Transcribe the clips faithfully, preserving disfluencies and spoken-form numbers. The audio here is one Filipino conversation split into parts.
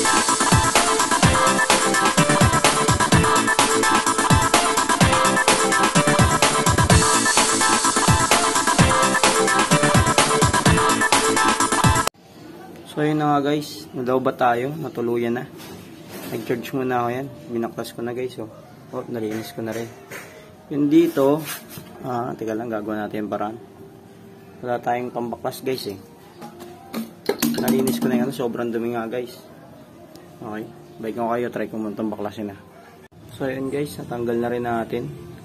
So yun na nga guys, nadaw ba tayo? Natuluyan na. Nag-charge muna ako yan. Binaklas ko na guys. Oh, oh nalinis ko na rin. Yun dito, ah, teka lang, gagawa natin yung paraan. Wala tayong pambaklas guys eh. Nalinis ko na yan, sobrang dumi nga guys. Okay, bike ko kayo, try ko muna itong baklasin na. So yun guys, natanggal na rin natin.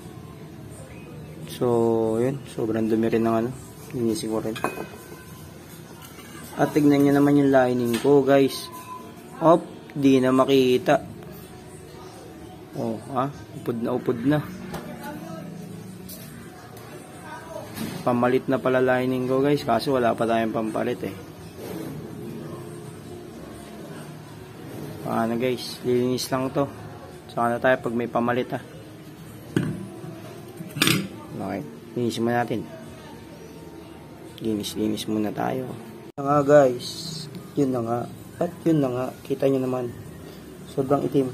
So yun, sobrang dumi rin ng ano. Linisin ko rin. At tignan nyo naman yung lining ko guys. Op, di na makita. Oh, ha? Upod na upod na. Pamalit na pala lining ko guys. Kaso wala pa tayong pampalit eh. Paano guys? Lilinis lang to. Saka na tayo pag may pamalit ha. Okay. Linisin muna natin. Linis-linis muna tayo. Nga guys, yun na nga, at yun na nga, kita nyo naman, sobrang itim.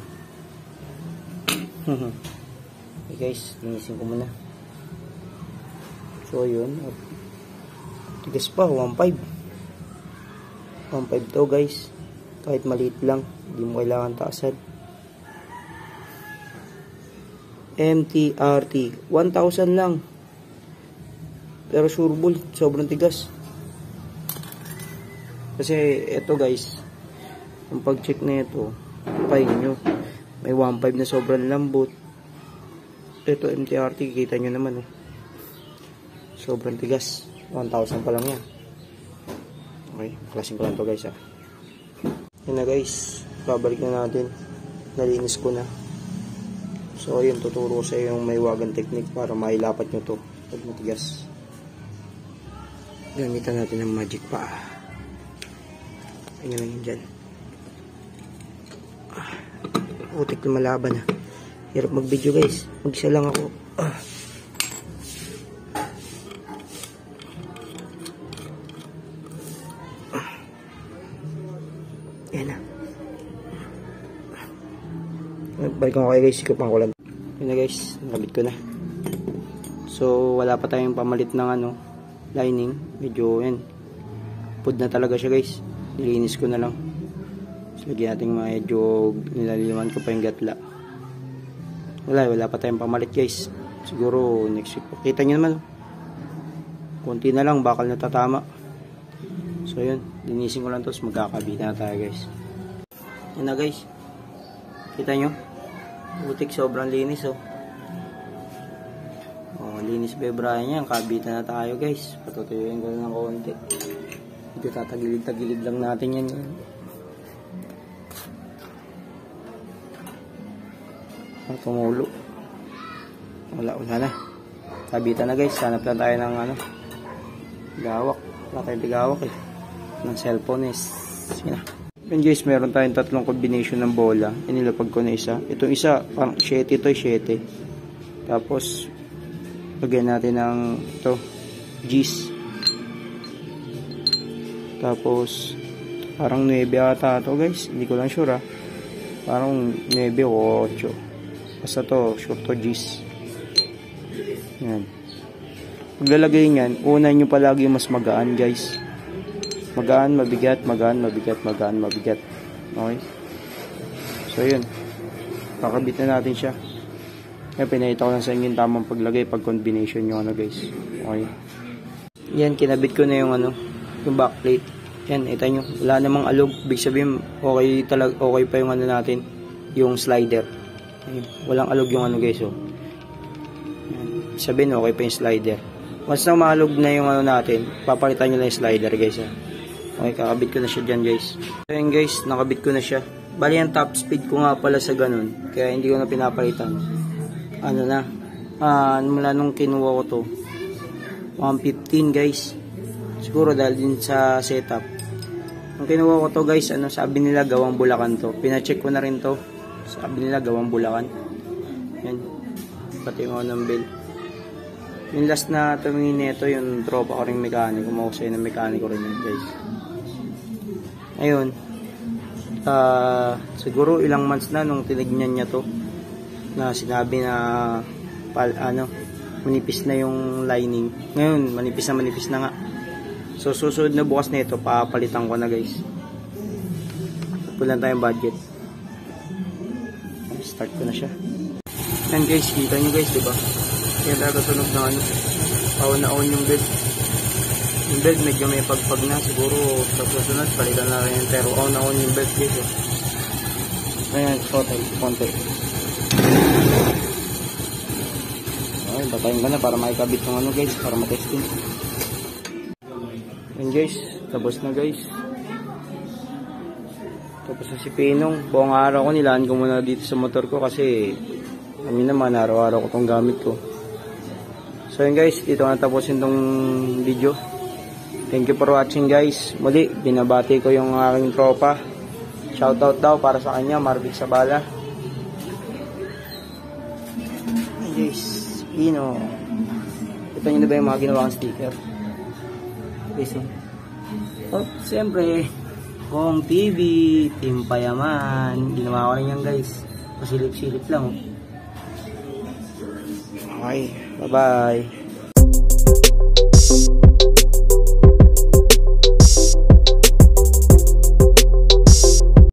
Okay guys, linisin ko muna. So yun, tigas pa, one point five. one point five to guys, kahit maliit lang, hindi mo kailangan taasan. M T R T, one thousand lang. Pero sure bull, sobrang tigas. Kasi ito guys, ang pag-check na ito, pahin nyo, may one point five na sobrang lambot. Ito M T R T, kita nyo naman oh. Sobrang tigas, one thousand pa lang yan. Okay, klasin ko lang to guys ha. Yun na guys, babalik na natin. Nalinis ko na. So yun, tuturo sa yung may wagan technique para mailapat nyo to pag matigas. Gamitan natin ng magic pa. Tingnan lang yun dyan. Ah, utik na malaban ha. Hirap mag video guys. Mag-isa lang ako. Ah. Ah. Yan na. Balik ko kayo guys. Sikupan ko lang. Yun na guys. Nakabit ko na. So wala pa tayong pamalit ng ano, lining. Medyo yan. Pud na talaga siya guys. Nilinis ko na lang. So, lagyan natin medyo nilaliman ko pa yung gatla. Wala, wala pa tayong pamalit guys. Siguro next week. Kita nyo naman. Kunti na lang, bakal na tatama. So yun, linisin ko lang to. Magkakabita na tayo guys. Yan na guys. Kita nyo? Butik, sobrang linis oh. Oh, linis ba yung Brian yan? Kabita na tayo guys. Patutuyuin ko na ng konti. Ito tatagilid-tagilid lang natin yan. Ang tumulo. Wala, wala na. Kabita na guys. Hanap lang tayo ng ano, gawak. Wala tayong tigawak eh. Ng cellphone is. Sige na. Yan guys, meron tayong tatlong combination ng bola. Inilapag ko na isa. Itong isa, parang siyete to, siyete. Tapos, lagyan natin ng ito, G's. Tapos parang nine ata ito guys, hindi ko lang sure ha. Parang nine o eight. Basta to, sure to G's. Yan. Paglalagay nyan, unan nyo palagi mas magaan guys. Magaan, mabigat, magaan, mabigat, magaan, mabigat. Okay. So yun, kakabit na natin siya. Yan, pinahita ko lang sa inyo yung tamang paglagay pag combination nyo ano guys. Okay. Yan, kinabit ko na yung ano, yung backplate. Yan, ito nyo. Wala namang alog. Big sabihin, okay, talag, okay pa yung ano natin. Yung slider. Ayun, walang alog yung ano guys. Oh. Yan. Sabihin, okay pa yung slider. Once na maalog na yung ano natin, papalitan nyo lang yung slider guys. Ha. Okay, kakabit ko na siya dyan guys. Ayun guys, nakabit ko na siya. Bali yung top speed ko nga pala sa ganun. Kaya hindi ko na pinapalitan. Ano na. Ah, mula nung kinuha ko to. one fifteen guys. Siguro dahil din sa setup. Nung kinuha ko to guys, ano, sabi nila gawang Bulacan to. Pina-check ko na rin to. Sabi nila gawang Bulacan. Yan. Pati yung ng bell. Yung last na tumingin nito, yung tropa ko rin mekaniko. Mahusay ng mekaniko rin yun guys. Ayun. uh, siguro ilang months na nung tinignan niya to, na sinabi na pal, ano, manipis na yung lining. Ngayon manipis na manipis na nga. So susunod na bukas na ito, papalitan ko na guys. Pulan tayong budget. Start ko na siya. And guys, kita nyo guys, diba? Kaya talaga tunog na ano, on na on yung bed. Yung bed medyo may pagpag na, siguro sa susunod palitan na rin, pero on na on yung bed guys. Eh. Ayan, konti, konti. Okay, batayin ko na para makikabit yung ano guys, para matesting. Ayan guys, tapos na guys. Tapos na si Pinong. Buong araw ko nilaan ko muna dito sa motor ko kasi kami naman araw-araw ko itong gamit ko. So yun guys, dito na tapusin tong video. Thank you for watching guys. Muli, binabati ko yung aking tropa. Shoutout daw para sa kanya, Marvic Sabala. Hey guys, Pino. Ito nyo na ba yung mga ginawang sticker? Guys, oh, siyempre Kong T V, Team Payaman. Ginawa ko rin yan guys. Pasilip-silip lang. Okay, bye bye.